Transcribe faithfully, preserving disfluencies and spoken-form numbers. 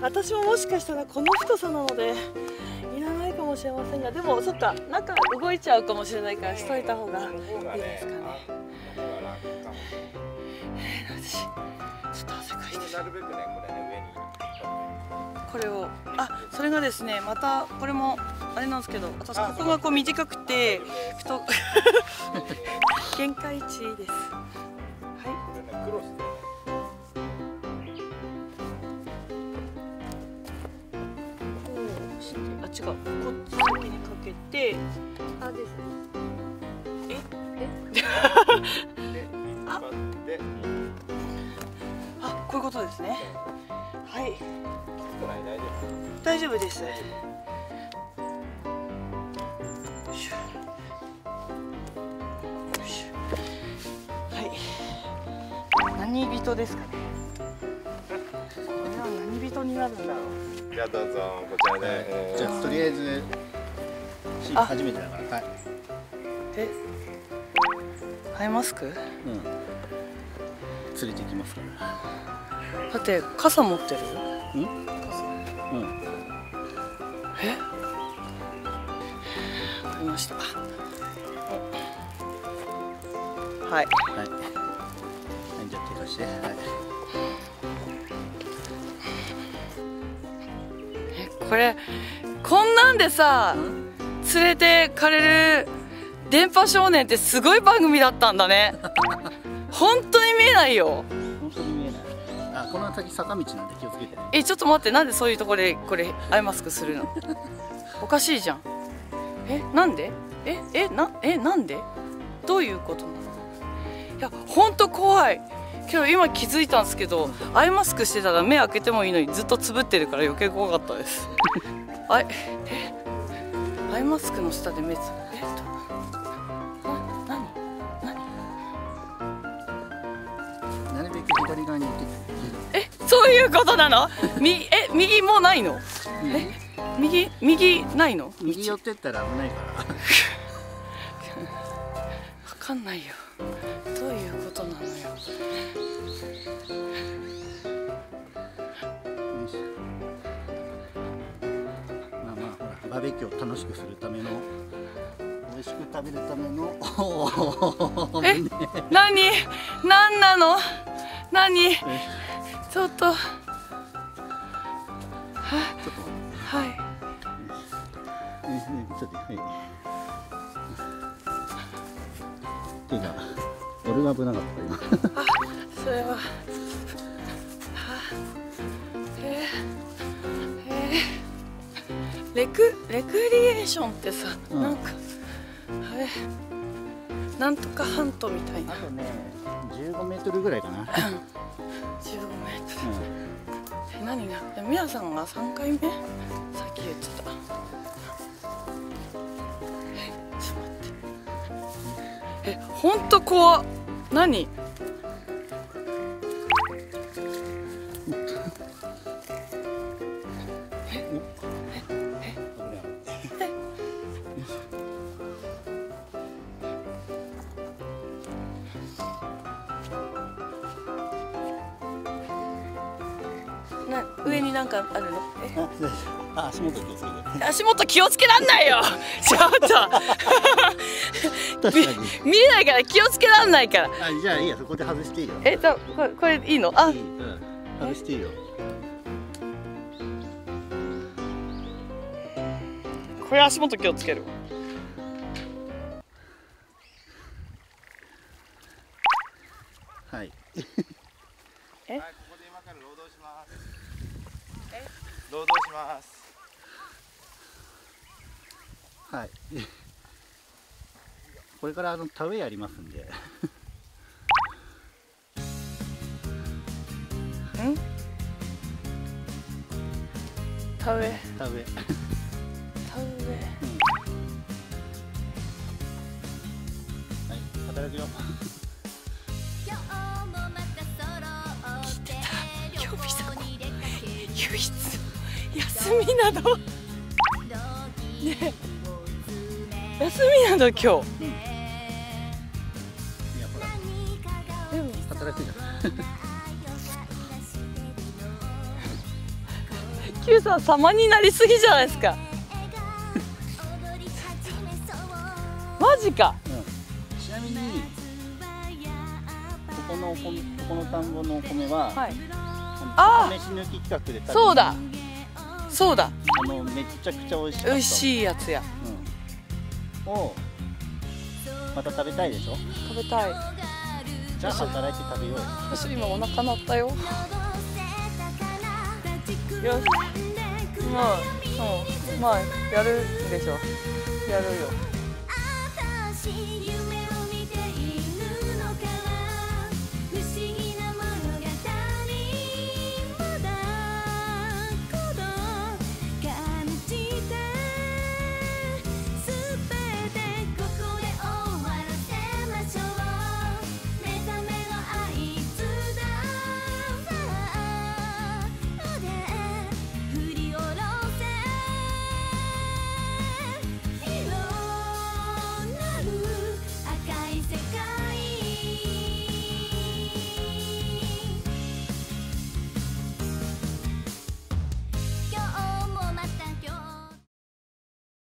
私ももしかしたらこの太さなのでいらないかもしれませんが、でもそっか、中動いちゃうかもしれないからしといた方がいいですかね。えー、私ちょっと汗かいてる。 なるべくね、これね、上にこれを、あ、それがですね、またこれもあれなんですけど、私ここがこう短くて太限界値です。はい。 クロスであ、違う、こっち先にかけて、あ、です。え、え、あ、あ、こういうことですね。はい。大丈夫です。よいしょ。よいしょ。はい。何人ですかね。これは何人になるんだろう。 じゃあどうぞこちらで、えー、 じゃあとりあえず初めてだからはい。 え、アイマスク？うん。 連れてきますから。 だって傘持ってる？ うん？傘。うん。 え？わかりました。はい。はい。 じゃあ手貸して。はい。 これこんなんでさ連れてかれる電波少年ってすごい番組だったんだね。本当に見えないよ。 本当に見えない。あ、この先坂道なんで気をつけてね。 え、ちょっと待って、なんでそういうところでこれアイマスクするの？おかしいじゃん。え、なんで？え、え、な、え、なんで？どういうことなの？いや、本当怖い。けど今気づいたんですけど、アイマスクしてたら目開けてもいいのにずっとつぶってるから余計怖かったです。あい、え、アイマスクの下で目つぶ、えっと、な、なに、なに。 なるべく左側に行って。 え、そういうことなの？み、え、右もうないの？え、右、右ないの？ 右寄ってったら危ないから。わかんないよ。どういうことなのよ。 まあまあほらバーベキューを楽しくするための美味しく食べるためのえ、何何なの何ちょっとははい、 ちょっとはい手が俺が危なかった今。 あ、それはえー、えー、レクレクリエーションってさ、うん、なんかあれなんとかハントみたいな。 あとねじゅうごメートルぐらいかな。 じゅうごメートル、うん、え、何がミラさんがさんかいめさっき言ってた。え、ちょっと待って、え、ほんと怖っ。何な、上になんかあるの？え、 あ、足元気をつけて。 足元気をつけらんないよ。ちょっと確かに見えないから気をつけらんないから。 あ、じゃあいいや、そこで外していいよ。 え、じゃこれこれいいの？あ、 いい、うん、外していいよ。 これ足元気をつける。 はい。 え？ はい、ここで今から労働します。え？労働します。 はい。これからあの田植えやりますんで。 ん？田植え。 田植え。 田植え。 うん、はい、働くよ。 唯一休みなのねえ、休みなの今日、うん、いやほらでも働くじゃん。 Q さん様になりすぎじゃないですか。マジか。 うん、ちなみにここのお米、ここの田んぼのお米は、はい、あの飯抜き企画で食べる。 そうだそうだ、 あのめちゃくちゃ美味しかった。 美味しいやつや、 うん、をまた食べたいでしょ。 食べたい。 じゃあ働いて食べようよ。 私今お腹鳴ったよ。よし、まあ、うん、まあやるでしょ。やるよ。